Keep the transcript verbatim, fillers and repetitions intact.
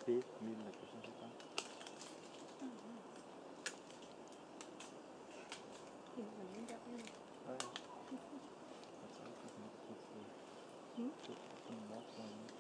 feet, mille question c'est pas. Thì mình cũng gặp nhau. Ouais. That's all, it's not, it's, uh, Hmm? it's, it's not, um,